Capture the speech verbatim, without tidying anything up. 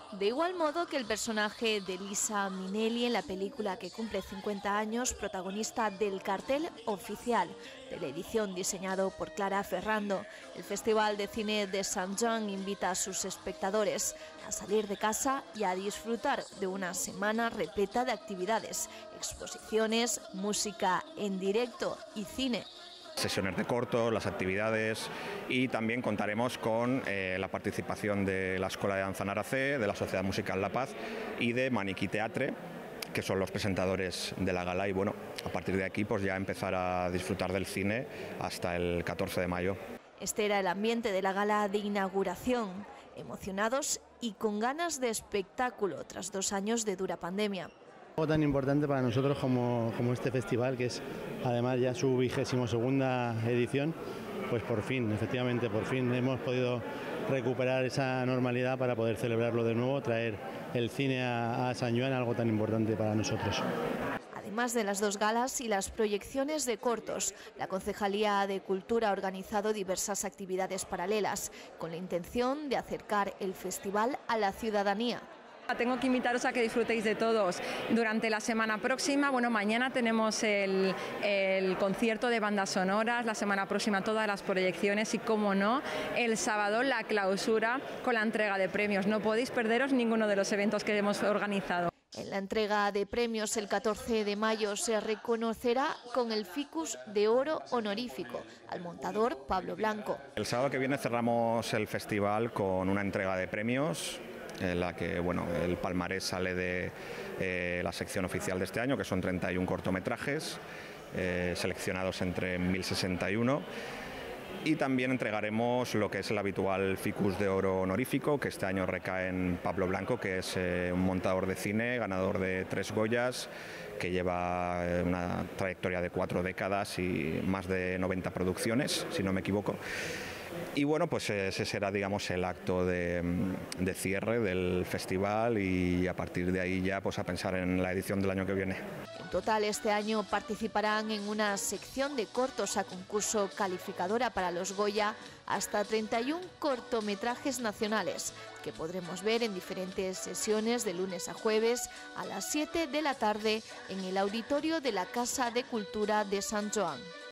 De igual modo que el personaje de Lisa Minnelli en la película que cumple cincuenta años, protagonista del cartel oficial de la edición diseñado por Clara Ferrando. El Festival de Cine de San Joan invita a sus espectadores a salir de casa y a disfrutar de una semana repleta de actividades, exposiciones, música en directo y cine. Sesiones de cortos, las actividades, y también contaremos con eh, la participación de la Escuela de Danza Naracé, de la Sociedad Musical La Paz y de Maniquí Teatre, que son los presentadores de la gala, y bueno, a partir de aquí pues ya empezar a disfrutar del cine hasta el catorce de mayo. Este era el ambiente de la gala de inauguración, emocionados y con ganas de espectáculo tras dos años de dura pandemia. Algo tan importante para nosotros como, como este festival, que es además ya su vigésimo segunda edición, pues por fin, efectivamente, por fin hemos podido recuperar esa normalidad para poder celebrarlo de nuevo, traer el cine a, a San Joan, algo tan importante para nosotros. Además de las dos galas y las proyecciones de cortos, la Concejalía de Cultura ha organizado diversas actividades paralelas, con la intención de acercar el festival a la ciudadanía. Tengo que invitaros a que disfrutéis de todos durante la semana próxima. Bueno, mañana tenemos el, el concierto de bandas sonoras, la semana próxima todas las proyecciones y, como no, el sábado la clausura con la entrega de premios. No podéis perderos ninguno de los eventos que hemos organizado. En la entrega de premios el catorce de mayo se reconocerá con el Ficus de Oro honorífico al montador Pablo Blanco. El sábado que viene cerramos el festival con una entrega de premios, en la que bueno, el palmarés sale de eh, la sección oficial de este año, que son treinta y un cortometrajes eh, seleccionados entre mil sesenta y uno, y también entregaremos lo que es el habitual Ficus de Oro honorífico, que este año recae en Pablo Blanco, que es eh, un montador de cine, ganador de tres Goyas, que lleva eh, una trayectoria de cuatro décadas y más de noventa producciones, si no me equivoco. Y bueno, pues ese será, digamos, el acto de, de cierre del festival, y a partir de ahí ya pues a pensar en la edición del año que viene. En total, este año participarán en una sección de cortos a concurso calificadora para los Goya hasta treinta y un cortometrajes nacionales, que podremos ver en diferentes sesiones de lunes a jueves a las siete de la tarde en el auditorio de la Casa de Cultura de San Joan.